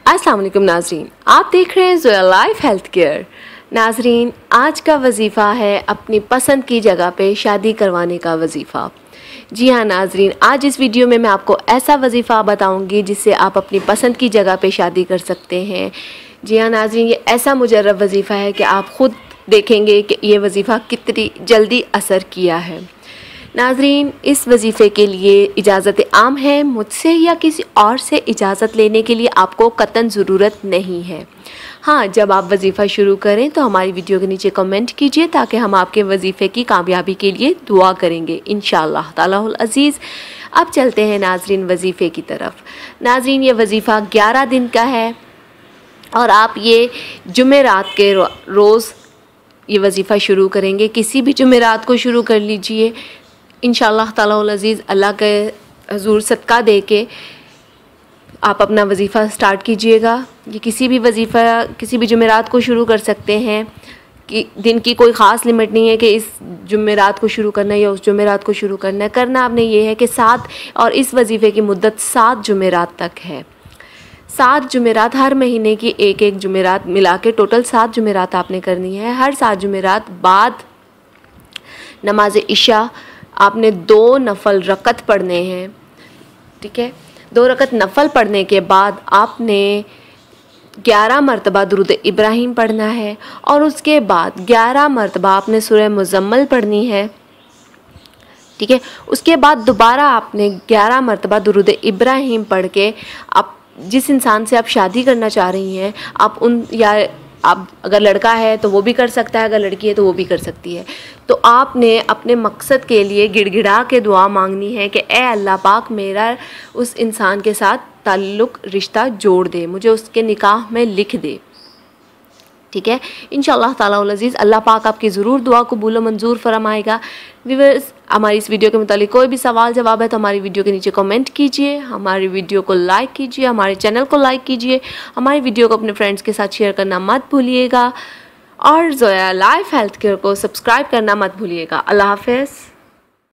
अस्सलाम वालेकुम नाजरीन, आप देख रहे हैं ज़ोया लाइफ हेल्थ केयर। नाजरीन, आज का वजीफ़ा है अपनी पसंद की जगह पे शादी करवाने का वजीफ़ा। जी हाँ नाजरीन, आज इस वीडियो में मैं आपको ऐसा वजीफ़ा बताऊंगी जिससे आप अपनी पसंद की जगह पे शादी कर सकते हैं। जी हाँ नाजरीन, ये ऐसा मुजर्रब वजीफ़ा है कि आप ख़ुद देखेंगे कि ये वजीफ़ा कितनी जल्दी असर किया है। नाजरीन, इस वजीफ़े के लिए इजाज़त आम है, मुझसे या किसी और से इजाज़त लेने के लिए आपको कतन ज़रूरत नहीं है। हाँ, जब आप वजीफ़ा शुरू करें तो हमारी वीडियो के नीचे कमेंट कीजिए ताकि हम आपके वजीफ़े की कामयाबी के लिए दुआ करेंगे इंशाअल्लाह तालाहुल अज़ीज़। अब चलते हैं नाजरीन वजीफ़े की तरफ। नाजरीन, ये वजीफ़ा 11 दिन का है और आप ये जुमेरात के रोज़ ये वजीफ़ा शुरू करेंगे। किसी भी जुमेरात को शुरू कर लीजिए इंशाअल्लाह तालाहुल अज़ीज़। अल्लाह के हज़ूर सदका दे के आप अपना वजीफ़ा स्टार्ट कीजिएगा। ये किसी भी वजीफ़ा किसी भी जुमेरात को शुरू कर सकते हैं कि दिन की कोई ख़ास लिमिट नहीं है कि इस जुमेरात को शुरू करना है या उस जुमेरात को शुरू करना है। करना आपने ये है कि 7 और इस वजीफ़े की मुद्दत 7 जुमेरात तक है। 7 जुमेरात, हर महीने की एक जुमेरात मिला के टोटल 7 जुमेरात आपने करनी है। हर 7 जुमेरात बाद नमाज इशा आपने 2 नफल रकत पढ़ने हैं। ठीक है, 2 रकत नफल पढ़ने के बाद आपने 11 मरतबा दुरूद इब्राहिम पढ़ना है और उसके बाद 11 मरतबा आपने सूरह मुज़म्मल पढ़नी है। ठीक है, उसके बाद दोबारा आपने 11 मरतबा दुरूद इब्राहिम पढ़ के आप जिस इंसान से आप शादी करना चाह रही हैं आप अगर लड़का है तो वो भी कर सकता है, अगर लड़की है तो वो भी कर सकती है। तो आपने अपने मकसद के लिए गिड़गिड़ा के दुआ मांगनी है कि ए अल्लाह पाक, मेरा उस इंसान के साथ ताल्लुक़ रिश्ता जोड़ दे, मुझे उसके निकाह में लिख दे। ठीक है, इंशाअल्लाह तालाहुल अज़ीज़ अल्लाह पाक आपकी ज़रूर दुआ कबूल व मंजूर फरमाएगा। व्यूअर्स, हमारी इस वीडियो के मुतालिक कोई भी सवाल जवाब है तो हमारी वीडियो के नीचे कमेंट कीजिए, हमारी वीडियो को लाइक कीजिए, हमारे चैनल को लाइक कीजिए, हमारी वीडियो को अपने फ्रेंड्स के साथ शेयर करना मत भूलिएगा और ज़ोया लाइफ हेल्थ केयर को सब्सक्राइब करना मत भूलिएगा। अल्लाह हाफ़िज़।